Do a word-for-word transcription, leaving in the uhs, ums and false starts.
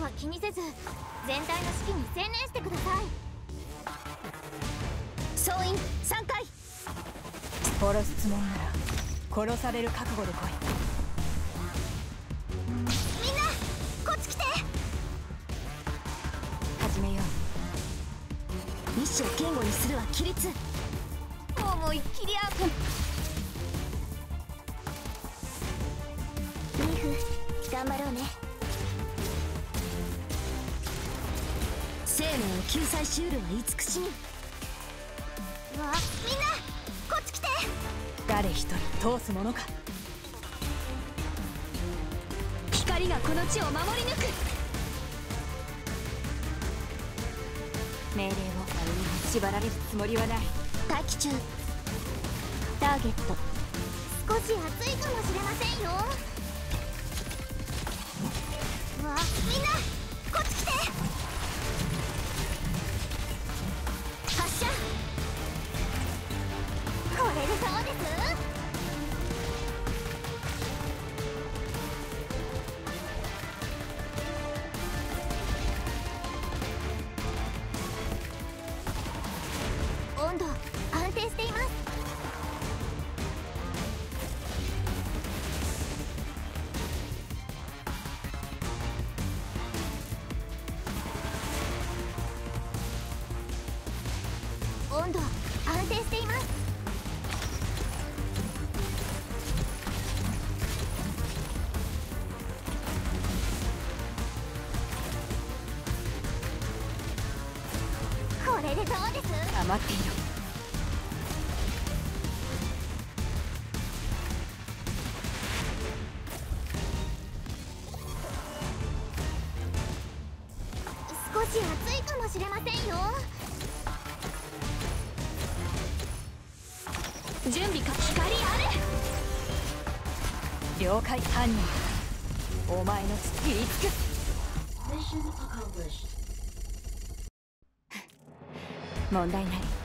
は気にせず全体の指揮に専念してください。総員さんかい。 殺すつもりなら殺される覚悟で来い。 みんなこっち来て。 始めよう。意志を堅固にするは規律。思いっきりアップ。リーフ頑張ろうね。生命を救済しうるは慈しみ。わあ、みんなこっち来て。 誰一人通すものか。 光がこの地を守り抜く。 命令を縛られるつもりはない。 待機中。ターゲット少し熱いかもしれませんよ。わあ、みんなこっち来て。発射。これでそうです。温度安定しています。温度安定しています。これでどうです。 余っている。 少し暑いかもしれませんよ。準備か。光ある。 了解。犯人お前の土につく。問題ない。